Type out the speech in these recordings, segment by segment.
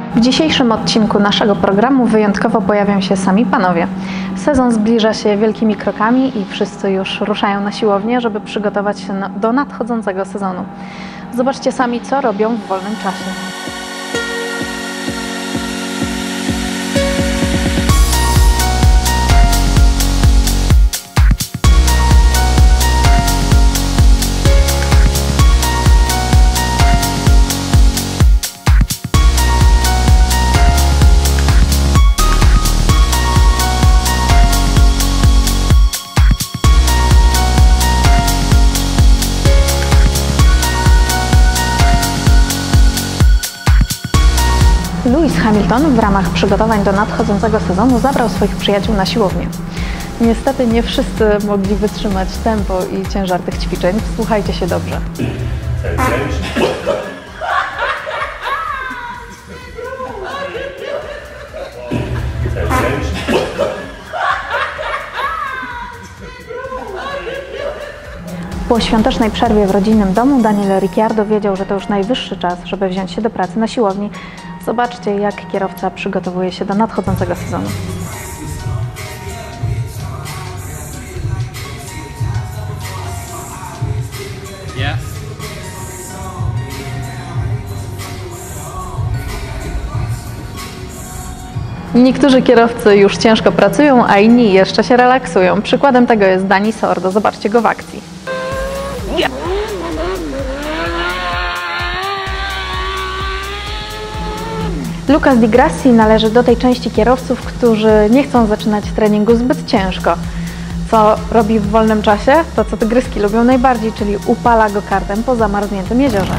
W dzisiejszym odcinku naszego programu wyjątkowo pojawią się sami panowie. Sezon zbliża się wielkimi krokami i wszyscy już ruszają na siłownię, żeby przygotować się do nadchodzącego sezonu. Zobaczcie sami, co robią w wolnym czasie. Lewis Hamilton w ramach przygotowań do nadchodzącego sezonu zabrał swoich przyjaciół na siłownię. Niestety nie wszyscy mogli wytrzymać tempo i ciężar tych ćwiczeń. Słuchajcie się dobrze. Po świątecznej przerwie w rodzinnym domu Daniel Ricciardo wiedział, że to już najwyższy czas, żeby wziąć się do pracy na siłowni. Zobaczcie, jak kierowca przygotowuje się do nadchodzącego sezonu. Niektórzy kierowcy już ciężko pracują, a inni jeszcze się relaksują. Przykładem tego jest Dani Sordo. Zobaczcie go w akcji. Lucas Di Grassi należy do tej części kierowców, którzy nie chcą zaczynać treningu zbyt ciężko. Co robi w wolnym czasie? To, co tygryski lubią najbardziej, czyli upala go kartem po zamarzniętym jeziorze.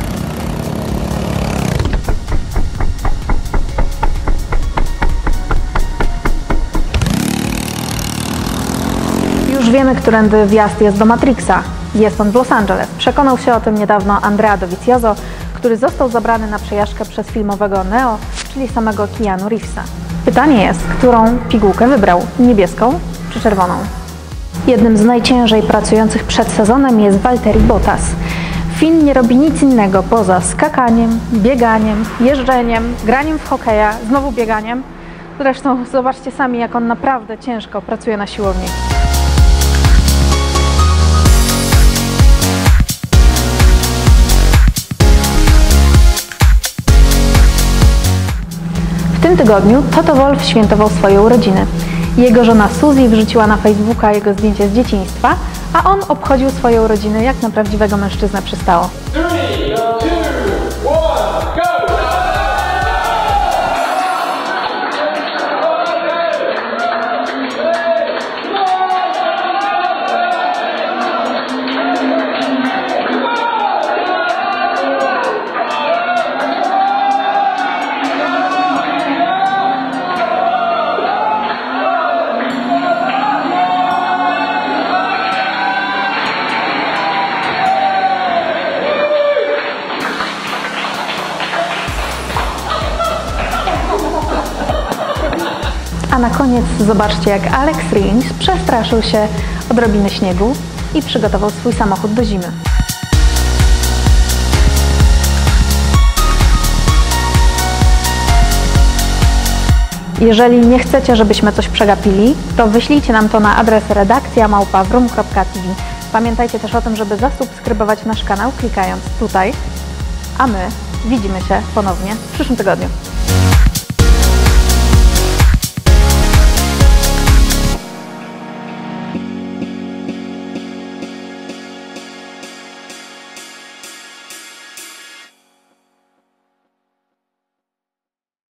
Już wiemy, którędy wjazd jest do Matrixa. Jest on w Los Angeles. Przekonał się o tym niedawno Andrea Dovizioso, który został zabrany na przejażdżkę przez filmowego Neo, czyli samego Keanu Reevesa. Pytanie jest, którą pigułkę wybrał? Niebieską czy czerwoną? Jednym z najciężej pracujących przed sezonem jest Valtteri Bottas. Finn nie robi nic innego poza skakaniem, bieganiem, jeżdżeniem, graniem w hokeja, znowu bieganiem. Zresztą zobaczcie sami, jak on naprawdę ciężko pracuje na siłowni. W tym tygodniu Toto Wolff świętował swoje urodziny. Jego żona Suzy wrzuciła na Facebooka jego zdjęcie z dzieciństwa, a on obchodził swoje urodziny jak na prawdziwego mężczyznę przystało. 3, 2, 1, go! A na koniec zobaczcie, jak Alex Rins przestraszył się odrobiny śniegu i przygotował swój samochód do zimy. Jeżeli nie chcecie, żebyśmy coś przegapili, to wyślijcie nam to na adres redakcja@vroom.tv. Pamiętajcie też o tym, żeby zasubskrybować nasz kanał, klikając tutaj, a my widzimy się ponownie w przyszłym tygodniu.